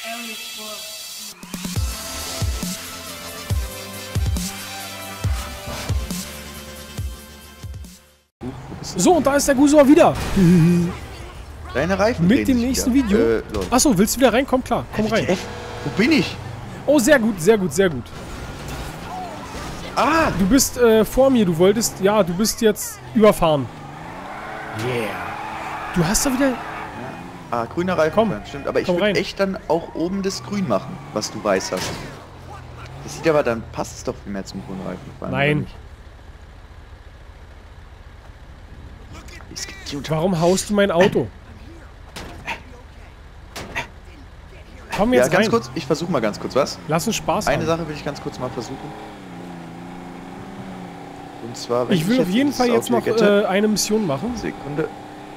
So, und da ist der Gusor wieder. Deine Reifen Mit dem nächsten Video. Achso, willst du wieder rein? Komm klar, komm rein. Wo bin ich? Oh, sehr gut, sehr gut, sehr gut. Ah! Du bist vor mir, du wolltest, ja, du bist jetzt überfahren. Yeah. Du hast da wieder... Ah, grüner Reifen. Komm, stimmt. Aber ich würde echt dann auch oben das Grün machen, was du weiß hast. Das sieht aber, dann passt es doch viel mehr zum grünen Reifen. Nein. Warum haust du mein Auto? Komm jetzt ganz rein. kurz, ich versuche mal ganz kurz was. Lass uns Spaß haben. Eine Sache will ich ganz kurz mal versuchen. Und zwar, wenn ich will auf jeden Fall jetzt noch eine Mission machen. Sekunde.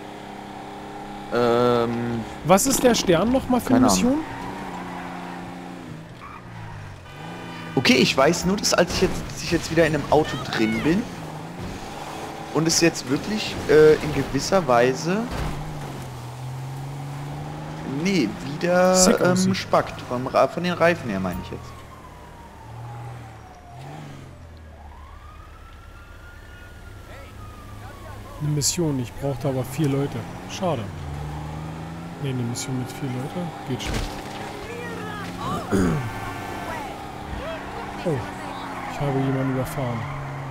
Was ist der Stern nochmal für eine Mission? Okay, ich weiß nur, dass als ich jetzt wieder in einem Auto drin bin und es jetzt wirklich in gewisser Weise wieder spackt. Von den Reifen her meine ich jetzt. Eine Mission, ich brauchte aber 4 Leute. Schade. Ne, eine Mission mit 4 Leute geht schlecht. Oh, ich habe jemanden überfahren.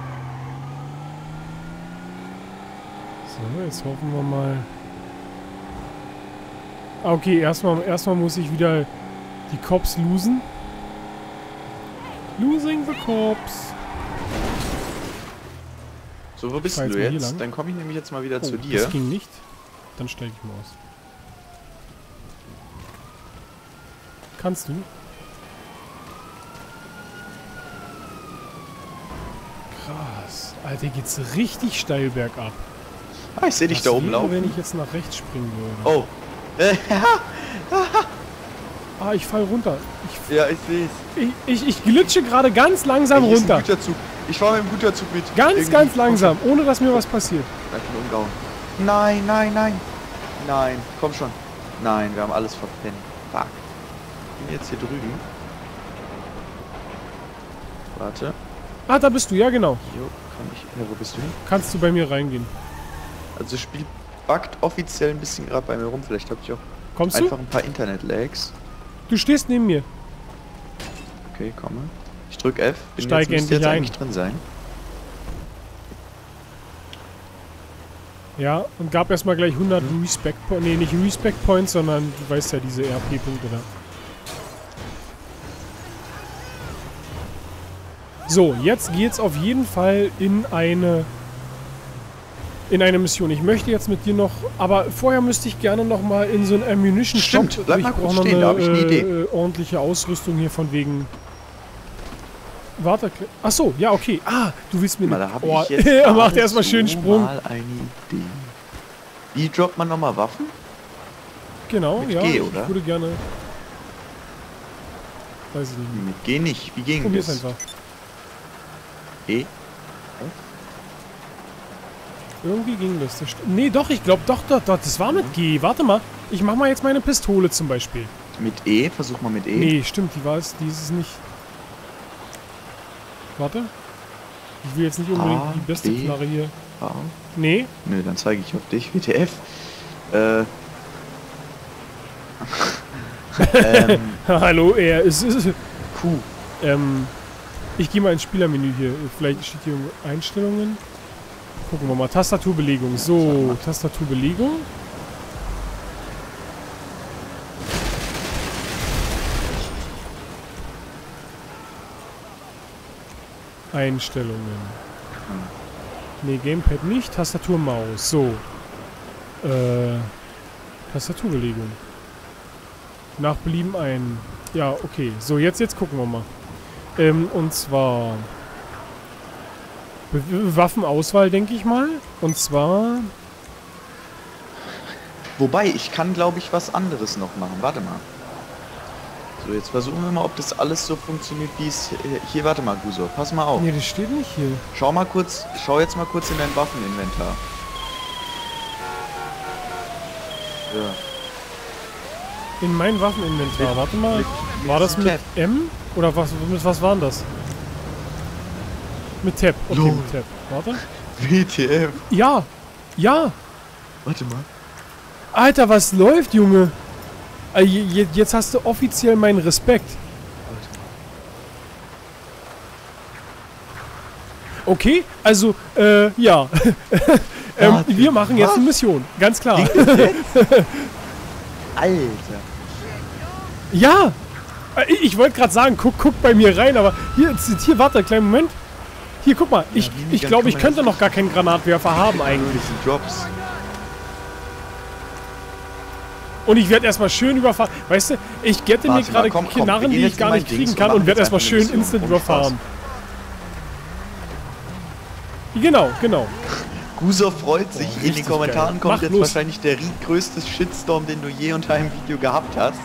So, jetzt hoffen wir mal... Okay, erstmal muss ich wieder die Cops losen. Losing the Cops. So, wo bist du jetzt? Dann komme ich nämlich jetzt mal wieder zu dir. Das ging nicht. Dann steige ich mal aus. Kannst du? Krass. Alter, geht's richtig steil bergab. Ah, ich sehe dich da oben laufen. Wenn ich jetzt nach rechts springen würde. Oh. Ah, ich fall runter. Ja, ich sehe es. Ich glitsche gerade ganz langsam runter. Ich fahre mit dem Güterzug mit. Ganz langsam, ohne dass mir was passiert. Ich bin umgehauen. Nein, nein, nein. Nein, komm schon. Nein, wir haben alles verpennt. Fuck. Ich bin jetzt hier drüben. Warte. Ah, da bist du, ja genau. Jo, kann ich. Ja, wo bist du hin? Kannst du bei mir reingehen. Also das Spiel buggt offiziell ein bisschen gerade bei mir rum. Vielleicht habe ich auch einfach ein paar Internet-Lags. Du stehst neben mir. Okay, komme. Ich drück F. Steig endlich ein. Eigentlich drin sein. Ja, und gab erstmal gleich 100 Respect Points. Nee, nicht Respect Points, sondern du weißt ja, diese RP-Punkte da. So, jetzt geht's auf jeden Fall in eine Mission. Ich möchte jetzt mit dir noch, aber vorher müsste ich gerne noch mal in so ein Ammunition Shop. Stimmt, bleib mal kurz stehen, da habe ich eine Idee. Ordentliche Ausrüstung hier von wegen. Warte, ach so, ja okay. Ah, du willst mir mal, da oh, er macht erstmal schön Sprung. Mal eine Idee. Wie droppt man nochmal Waffen? Genau, mit ja. G, oder? Ich würde gerne. Weiß ich nicht. Mit G nicht. Wie ging Probier's das? Einfach. E? Irgendwie ging das. Nee, doch, ich glaube, doch, das war mit G. Warte mal, ich mach mal jetzt meine Pistole zum Beispiel. Mit E? Versuch mal mit E. Nee, stimmt, die ist es nicht. Warte. Ich will jetzt nicht unbedingt die beste Knarre hier. A. Nee. Nö, dann zeige ich auf dich. WTF. Hallo, er ist Q. Ich gehe mal ins Spielermenü hier. Vielleicht steht hier Einstellungen. Gucken wir mal. Tastaturbelegung. So, Tastaturbelegung. Einstellungen. Ne, Gamepad nicht. Tastatur, Maus. So. Tastaturbelegung. Nach Belieben ein. Ja, okay. So, jetzt gucken wir mal. Und zwar Waffenauswahl, denke ich mal. Und zwar... Wobei, ich kann, glaube ich, was anderes noch machen. Warte mal. So, jetzt versuchen wir mal, ob das alles so funktioniert, wie es... Hier, warte mal, Gusor. Pass mal auf. Nee, das steht nicht hier. Schau jetzt mal kurz in dein Waffeninventar. So. In mein Waffeninventar. Warte mal. War das mit Tab. M? Oder was war denn das? Mit Tab. Okay, Lol. mit Tab. Warte. WTF. Ja. Ja. Warte mal. Alter, was läuft, Junge? Jetzt hast du offiziell meinen Respekt. Okay, also, ja. Wir machen jetzt eine Mission. Ganz klar. Alter. Ja. Ich wollte gerade sagen, guck bei mir rein, aber hier, warte, kleinen Moment. Hier, guck mal. Ich glaube, ich könnte noch gar keinen Granatwerfer haben eigentlich. Drops. Und ich werde erstmal schön überfahren. Weißt du, ich gette mir gerade Knarren, die ich gar nicht kriegen kann und werde erstmal schön instant überfahren. Genau. Guso freut sich. In den richtig Kommentaren geil. kommt Mach jetzt los. wahrscheinlich der größte Shitstorm, den du je unter einem Video gehabt hast.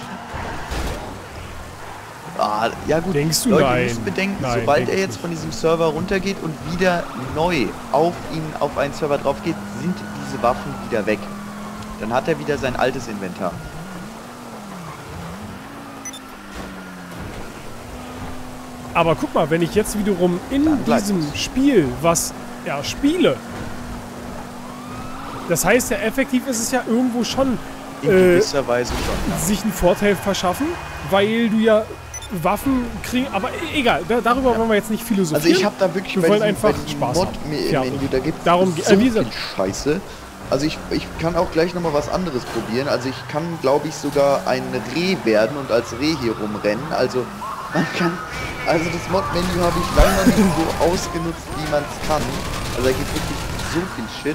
Ah, ja gut, Denkst du? Leute, Nein. ihr müsst bedenken, Nein, sobald denk er ich jetzt nicht. von diesem Server runtergeht und wieder neu auf einen Server drauf geht, sind diese Waffen wieder weg. Dann hat er wieder sein altes Inventar. Aber guck mal, wenn ich jetzt wiederum in Dann bleibt diesem Spiel was spiele. Das heißt ja, effektiv ist es ja irgendwo schon In gewisser Weise schon. Ja. sich einen Vorteil verschaffen, weil du ja Waffen kriegen. Aber egal, darüber wollen wir jetzt nicht philosophieren. Also ich habe da wirklich Wir wollen einfach Spaß haben. Mod-Menü, da gibt Darum es so wie gesagt, viel Scheiße. Also ich kann auch gleich nochmal was anderes probieren. Also ich kann, glaube ich, sogar ein Reh werden und als Reh hier rumrennen. Also man kann... Also das Mod-Menü habe ich lange noch nicht so ausgenutzt, wie man es kann. Also da gibt wirklich so viel Shit.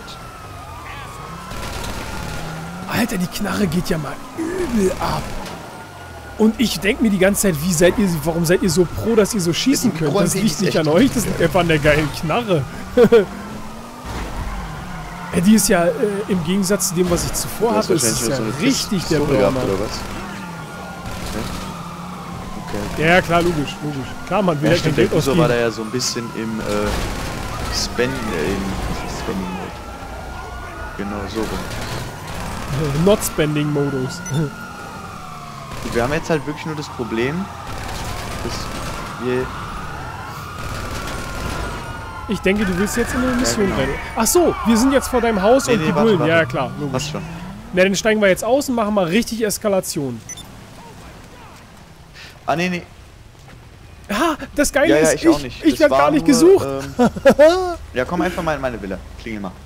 Alter, die Knarre geht ja mal übel ab. Und ich denke mir die ganze Zeit, warum seid ihr so pro, dass ihr so schießen Die könnt? Pro Das MP liegt ist nicht echt an euch, das liegt einfach an der geilen Knarre. Ja, die ist ja im Gegensatz zu dem, was ich zuvor Du hast hatte, ist wahrscheinlich es noch ja so eine richtig der Pistole gehabt, Burner. oder was? Okay. Ja, klar, logisch. Klar, man will Ja, ja kein stimmt, der Geld Guso ausgeben. war da ja so ein bisschen im Spending Mode. Genau, so rum. Not-Spending-Modus. Gut, wir haben jetzt halt wirklich nur das Problem, dass wir... Ich denke, du willst jetzt in eine Mission genau. rein. Ach so, wir sind jetzt vor deinem Haus und die Bullen. warte. Ja, klar, logisch. Passt schon. Na, dann steigen wir jetzt aus und machen mal richtig Eskalation. Ah, nee. Ah, das Geile Ja, ist, ich auch nicht. ich Das werde war gar nicht nur, gesucht. Ja, komm einfach mal in meine Villa. Klingel mal.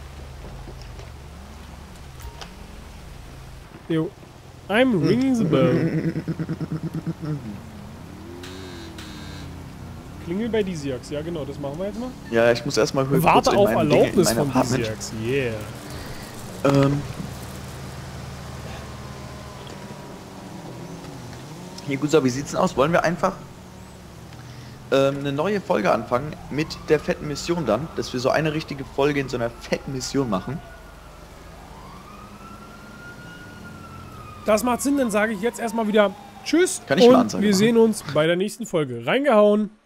Jo. I'm ringing the bell. Klingel bei Disiax. Ja, genau, das machen wir jetzt mal. Ja, ich muss erstmal Warte auf in Erlaubnis mein von Apartment. Disiax. Yeah. Hier, gut, so, wie sieht's denn aus? Wollen wir einfach eine neue Folge anfangen mit der fetten Mission dann? Dass wir so eine richtige Folge in so einer fetten Mission machen? Das macht Sinn, dann sage ich jetzt erstmal wieder Tschüss Kann ich mal und Ansage wir machen? sehen uns bei der nächsten Folge. Reingehauen!